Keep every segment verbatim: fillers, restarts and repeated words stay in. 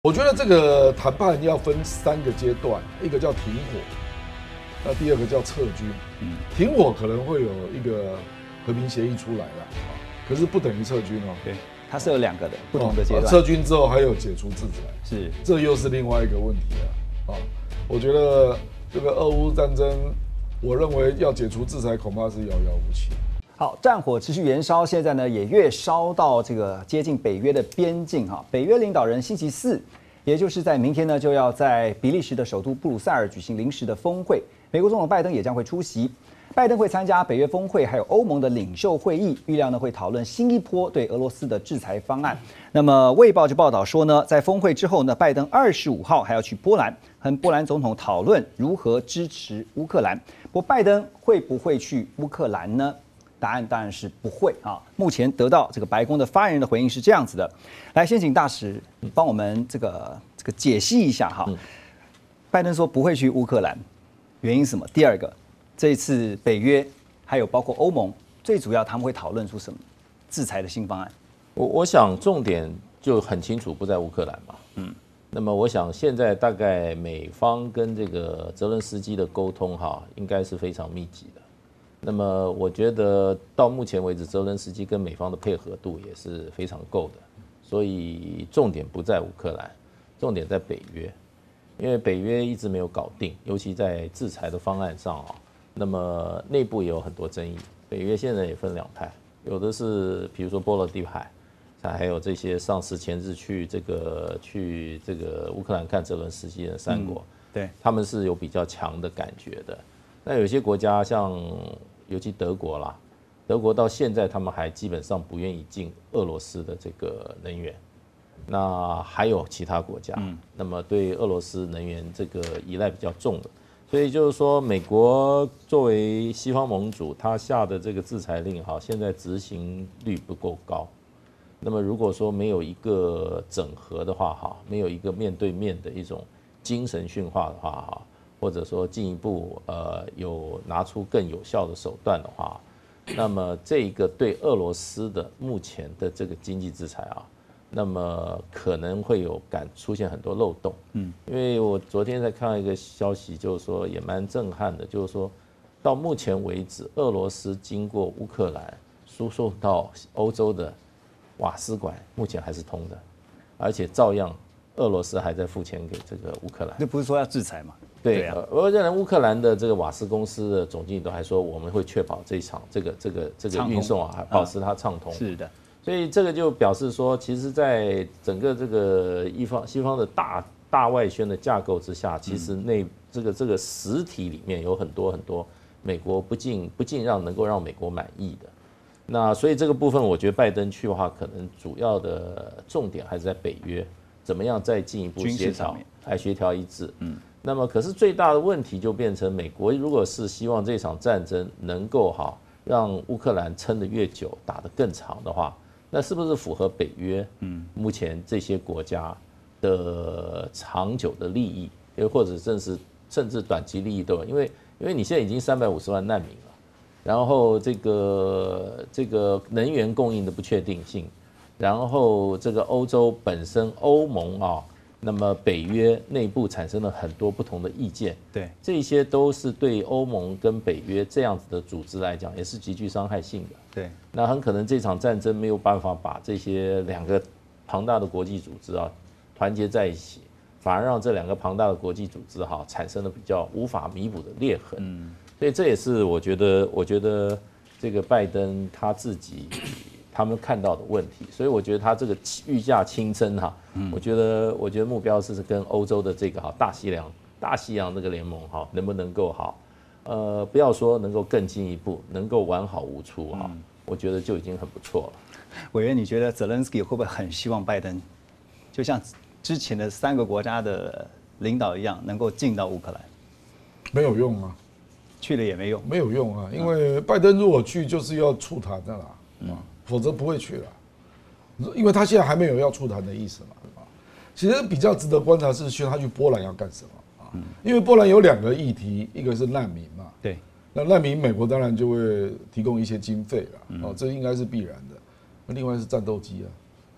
我觉得这个谈判要分三个阶段，一个叫停火，那第二个叫撤军。嗯，停火可能会有一个和平协议出来了，可是不等于撤军哦。 对，它是有两个的不同的阶段。 撤军之后还有解除制裁， 是， 这又是另外一个问题了。啊，我觉得这个俄乌战争，我认为要解除制裁恐怕是遥遥无期。 好，战火持续延烧，现在呢也越烧到这个接近北约的边境哈。北约领导人星期四，也就是在明天呢，就要在比利时的首都布鲁塞尔举行临时的峰会，美国总统拜登也将会出席。拜登会参加北约峰会，还有欧盟的领袖会议，预料呢会讨论新一波对俄罗斯的制裁方案。那么《卫报》就报道说呢，在峰会之后呢，拜登二十五号还要去波兰，和波兰总统讨论如何支持乌克兰。不过，拜登会不会去乌克兰呢？答案当然是不会啊。目前得到这个白宫的发言人的回应是这样子的，来，先请大使帮我们这个这个解析一下哈。嗯、拜登说不会去乌克兰，原因是什么？第二个，这一次北约还有包括欧盟，最主要他们会讨论出什么制裁的新方案？ 我我想重点就很清楚，不在乌克兰嘛。嗯。那么我想现在大概美方跟这个泽伦斯基的沟通哈，应该是非常密集的。那么我觉得到目前为止，泽伦斯基跟美方的配合度也是非常够的，所以重点不在乌克兰，重点在北约，因为北约一直没有搞定，尤其在制裁的方案上啊，那么内部也有很多争议。北约现在也分两派，有的是比如说波罗的海，还有这些上次前日去这个去这个乌克兰看泽伦斯基的三国， 嗯、对， 他们是有比较强的感觉的。那有些国家像尤其德国啦，德国到现在他们还基本上不愿意进俄罗斯的这个能源。那还有其他国家，嗯、那么对俄罗斯能源这个依赖比较重的，所以就是说，美国作为西方盟主，他下的这个制裁令哈，现在执行率不够高。那么如果说没有一个整合的话哈，没有一个面对面的一种精神训话的话哈。或者说进一步呃有拿出更有效的手段的话，那么这个对俄罗斯的目前的这个经济制裁啊，那么可能会有感出现很多漏洞。嗯，因为我昨天在看到一个消息，就是说也蛮震撼的，就是说到目前为止，俄罗斯经过乌克兰输送到欧洲的瓦斯管目前还是通的，而且照样俄罗斯还在付钱给这个乌克兰。 那不是说要制裁吗？ 对啊，而且乌克兰的这个瓦斯公司的总经理都还说，我们会确保这一场这个这个这个运送啊，保持它畅通。 是的， 所以这个就表示说，其实，在整个这个一方西方的大大外宣的架构之下，其实内这个这个实体里面有很多很多美国不尽不尽让能够让美国满意的。那所以这个部分，我觉得拜登去的话，可能主要的重点还是在北约怎么样再进一步协调，来协调一致。嗯。那么，可是最大的问题就变成，美国如果是希望这场战争能够哈让乌克兰撑得越久，打得更长的话，那是不是符合北约嗯目前这些国家的长久的利益，又或者甚至甚至短期利益都有？因为因为你现在已经三百五十万难民了，然后这个这个能源供应的不确定性，然后这个欧洲本身欧盟啊。那么北约内部产生了很多不同的意见， 对， 这些都是对欧盟跟北约这样子的组织来讲，也是极具伤害性的。 对， 那很可能这场战争没有办法把这些两个庞大的国际组织啊团结在一起，反而让这两个庞大的国际组织哈产生了比较无法弥补的裂痕。嗯，所以这也是我觉得，我觉得这个拜登他自己。他们看到的问题，所以我觉得他这个御驾亲征哈，我觉得我觉得目标是跟欧洲的这个哈大西洋大西洋这个联盟哈能不能够好，呃不要说能够更进一步，能够完好无缺哈，我觉得就已经很不错了。 委员，你觉得泽连斯基会不会很希望拜登，就像之前的三个国家的领导一样，能够进到乌克兰？ 没有用啊， 去了也没用， 没有用啊，因为拜登如果去就是要促谈的啦，嗯。否则不会去了，因为他现在还没有要促谈的意思嘛。其实比较值得观察是，去他去波兰要干什么啊？因为波兰有两个议题，一个是难民嘛， 对， 那难民美国当然就会提供一些经费了，哦，这应该是必然的。另外是战斗机啊，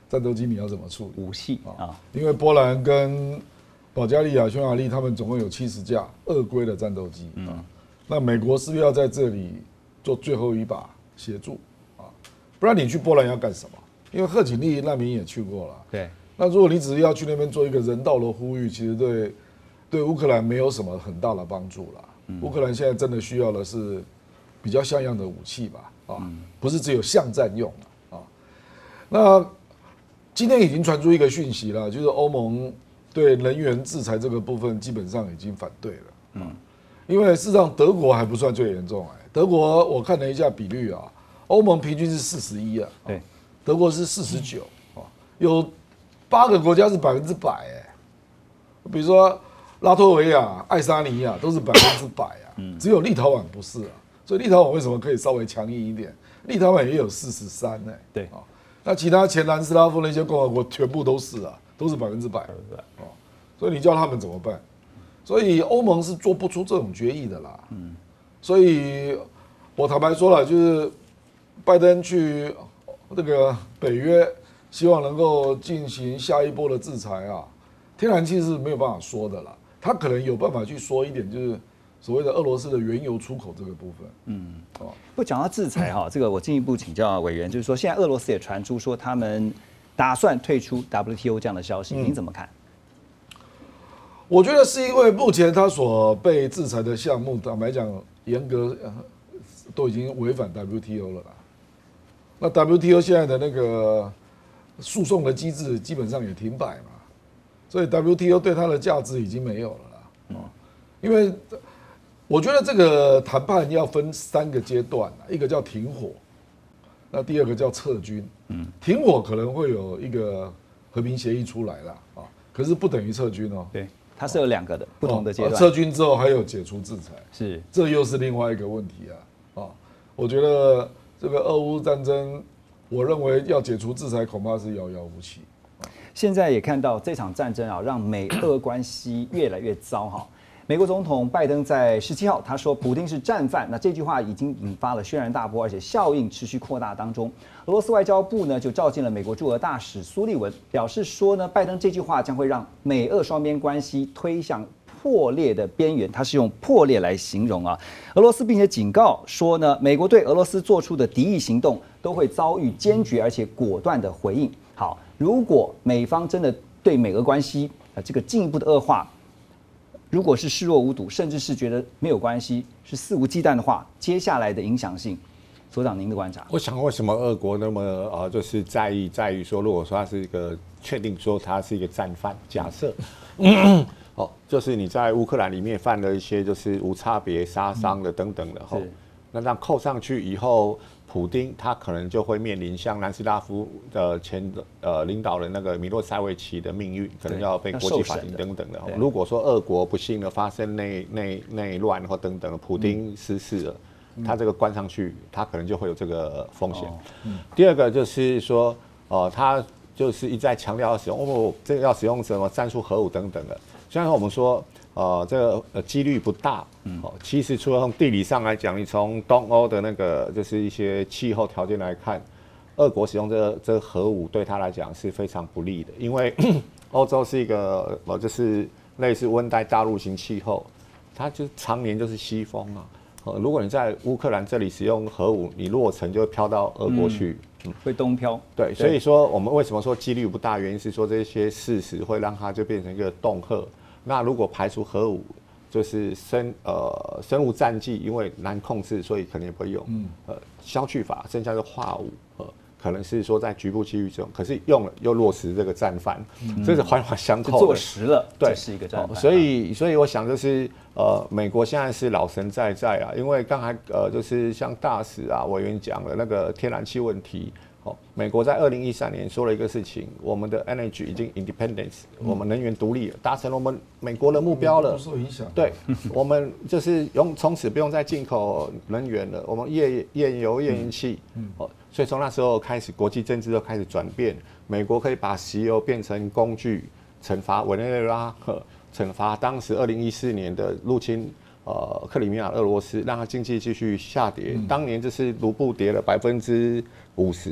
战斗机你要怎么处理？ 武器啊， 因为波兰跟保加利亚、匈牙利他们总共有七十架俄规的战斗机啊，那美国是不是要在这里做最后一把协助啊？不然你去波兰要干什么？因为贺锦丽难民也去过了， 对。 那如果你只是要去那边做一个人道的呼吁，其实对对乌克兰没有什么很大的帮助啦。嗯、乌克兰现在真的需要的是比较像样的武器吧，啊，嗯、不是只有巷战用啊。那今天已经传出一个讯息了，就是欧盟对能源制裁这个部分基本上已经反对了。嗯，因为事实上德国还不算最严重哎，德国我看了一下比率啊，欧盟平均是四十一啊，对，德国是四十九啊，有。八个国家是百分之百哎，比如说拉脱维亚、爱沙尼亚都是百分之百啊，只有立陶宛不是啊。所以立陶宛为什么可以稍微强硬一点？立陶宛也有四十三哎，对啊，那其他前南斯拉夫那些共和国全部都是啊，都是百分之百哦。所以你叫他们怎么办？所以欧盟是做不出这种决议的啦。嗯，所以我坦白说了，就是拜登去这个北约。希望能够进行下一波的制裁啊，天然气是没有办法说的啦，他可能有办法去说一点，就是所谓的俄罗斯的原油出口这个部分。嗯， 哦，不讲到制裁哈，这个我进一步请教委员，就是说现在俄罗斯也传出说他们打算退出 W T O 这样的消息，您怎么看？ 我觉得是因为目前他所被制裁的项目，坦白讲，严格都已经违反 W T O 了啦。那 W T O 现在的那个诉讼的机制基本上也停摆嘛，所以 W T O 对它的价值已经没有了啦。哦，因为我觉得这个谈判要分三个阶段，一个叫停火，那第二个叫撤军。嗯，停火可能会有一个和平协议出来了啊，可是不等于撤军哦。 对，它是有两个的不同的阶段。 撤军之后还有解除制裁， 是， 这又是另外一个问题啊。啊，我觉得这个俄乌战争。我认为要解除制裁恐怕是遥遥无期。 现在也看到这场战争啊，让美俄关系越来越糟哈。美国总统拜登在十七号他说，普丁是战犯，那这句话已经引发了轩然大波，而且效应持续扩大当中。俄罗斯外交部呢就召见了美国驻俄大使苏利文，表示说呢，拜登这句话将会让美俄双边关系推向破裂的边缘，他是用破裂来形容啊。俄罗斯并且警告说呢，美国对俄罗斯做出的敌意行动都会遭遇坚决而且果断的回应。好，如果美方真的对美俄关系啊这个进一步的恶化，如果是视若无睹，甚至是觉得没有关系，是肆无忌惮的话，接下来的影响性，所长您的观察？ 我想为什么俄国那么呃就是在意在于说，如果说他是一个确定说他是一个战犯，假设。哦，就是你在乌克兰里面犯了一些就是无差别杀伤的等等的吼，那这样扣上去以后，普丁他可能就会面临像南斯拉夫的前呃领导人那个米洛塞维奇的命运，可能要被国际法庭等等的。如果说俄国不幸的发生内内内乱或等等，普丁失势了，嗯、他这个关上去，他可能就会有这个风险。哦嗯、第二个就是说，呃，他就是一再强调要使用哦，这个要使用什么战术核武等等的。虽然说我们说，呃，这个呃几率不大，嗯，哦，其实除了从地理上来讲，你从东欧的那个就是一些气候条件来看，俄国使用这个这个核武对他来讲是非常不利的，因为欧洲是一个呃就是类似温带大陆型气候，它就常年就是西风啊。呃，如果你在乌克兰这里使用核武，你落成就会飘到俄国去。嗯嗯、会东飘， 对，所以说我们为什么说几率不大？原因是说这些事实会让它就变成一个恫吓。那如果排除核武，就是生呃生物战剂，因为难控制，所以肯定也不会用。嗯，呃，消去法，剩下的化武，呃，可能是说在局部机遇中，可是用了又落实这个战犯，嗯、这是环环相扣的。 坐实了， 对， 是一个战犯。 所以，所以我想就是呃，美国现在是老神在在啊，因为刚才呃就是像大使啊委员讲了那个天然气问题。哦，美国在二零一三年说了一个事情，我们的 energy 已经 independence，、嗯、我们能源独立了，达成了我们美国的目标了。 不受影响。 对，我们就是用从此不用再进口能源了，我们页页油、页岩气。嗯。哦，所以从那时候开始，国际政治就开始转变，美国可以把石油变成工具，惩罚委内瑞拉，惩罚当时二零一四年的入侵。呃，克里米亚、俄罗斯让它经济继续下跌。嗯、当年就是卢布跌了百分之五十，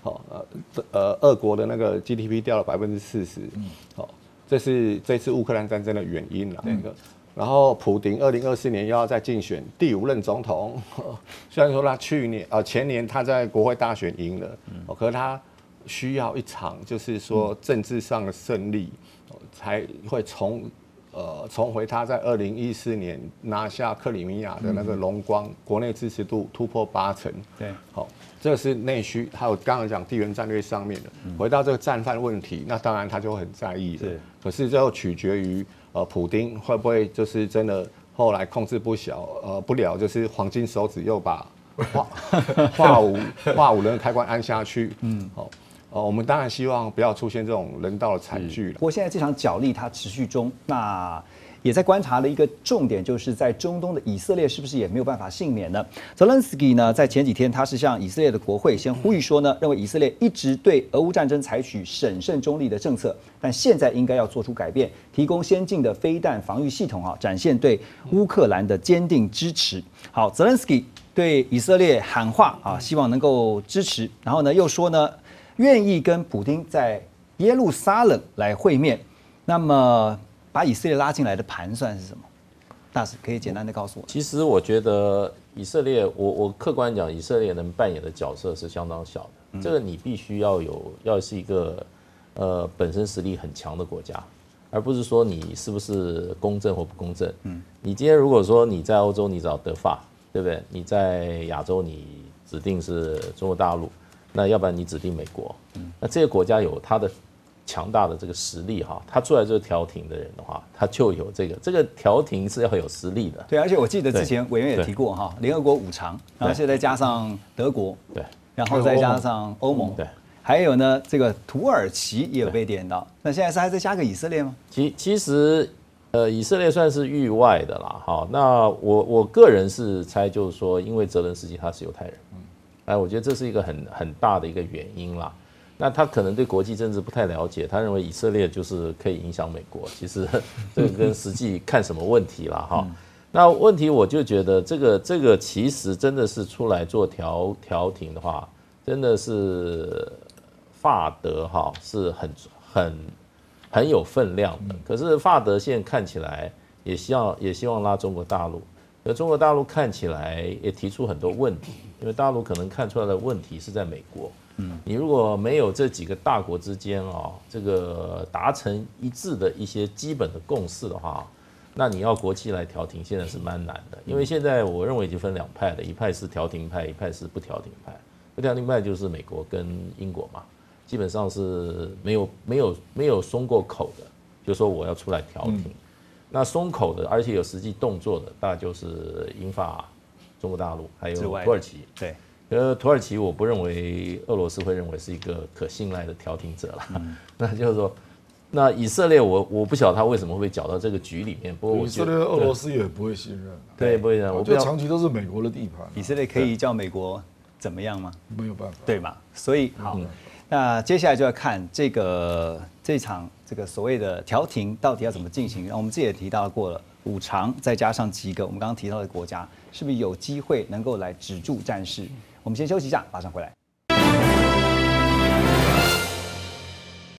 好，呃，这呃，俄国的那个 G D P 掉了百分之四十，好，这是这次乌克兰战争的原因了。那个，然后普丁二零二四年又要再竞选第五任总统，虽然说他去年呃前年他在国会大选赢了，可是他需要一场就是说政治上的胜利，才会重。呃，重回他在二零一四年拿下克里米亚的那个荣光，国内支持度突破八成。 对， 好，这个是内需，还有刚刚讲地缘战略上面的。回到这个战犯问题，那当然他就很在意了。 是， 可是最后取决于呃，普丁会不会就是真的后来控制不小，呃，不了，就是黄金手指又把化化武化武人开关按下去。嗯，好。哦，我们当然希望不要出现这种人道的惨剧了。 不过现在这场角力它持续中，那也在观察的一个重点，就是在中东的以色列是不是也没有办法幸免呢？泽伦斯基呢，在前几天他是向以色列的国会先呼吁说呢，认为以色列一直对俄乌战争采取审慎中立的政策，但现在应该要做出改变，提供先进的飞弹防御系统啊，展现对乌克兰的坚定支持。好，泽伦斯基对以色列喊话啊，希望能够支持，然后呢又说呢，愿意跟普丁在耶路撒冷来会面，那么把以色列拉进来的盘算是什么？大使可以简单的告诉我。 其实我觉得以色列，我我客观讲，以色列能扮演的角色是相当小的。嗯、这个你必须要有，要是一个呃本身实力很强的国家，而不是说你是不是公正或不公正。嗯，你今天如果说你在欧洲你找德法，对不对？你在亚洲你指定是中国大陆。那要不然你指定美国，那这个国家有它的强大的这个实力哈，他出来做调停的人的话，他就有这个这个调停是要有实力的。 对，而且我记得之前委员也提过哈，联合国五常，然后现在加上德国， 对， 然后再加上欧盟， 对， 还有呢这个土耳其也有被点到，那现在是还再加个以色列吗？ 其其实呃以色列算是域外的啦，哈，那我我个人是猜就是说，因为泽伦斯基他是犹太人。哎，我觉得这是一个很很大的一个原因啦。那他可能对国际政治不太了解，他认为以色列就是可以影响美国。其实这个跟实际看什么问题啦哈。那问题我就觉得这个这个其实真的是出来做调调停的话，真的是法德哈是很很很有分量的。可是法德现在看起来也希望也希望拉中国大陆。而中国大陆看起来也提出很多问题，因为大陆可能看出来的问题是在美国。嗯，你如果没有这几个大国之间啊，这个达成一致的一些基本的共识的话，那你要国际来调停，现在是蛮难的。因为现在我认为已经分两派了，一派是调停派，一派是不调停派。不调停派就是美国跟英国嘛，基本上是没有没有没有松过口的，就说我要出来调停。嗯，那松口的，而且有实际动作的，大概就是英法、中国大陆，还有土耳其。 对， 呃，土耳其我不认为俄罗斯会认为是一个可信赖的调停者了。嗯、那就是说，那以色列我我不晓得他为什么会被搅到这个局里面。不过我以色列、俄罗斯也不会信任。 对，不会信任。 我觉得长期都是美国的地盘。 以色列可以叫美国怎么样吗？ 没有办法， 对吧？所以好。嗯，那接下来就要看这个这场这个所谓的调停到底要怎么进行。我们自己也提到过了，五常再加上几个我们刚刚提到的国家，是不是有机会能够来止住战事？我们先休息一下，马上回来。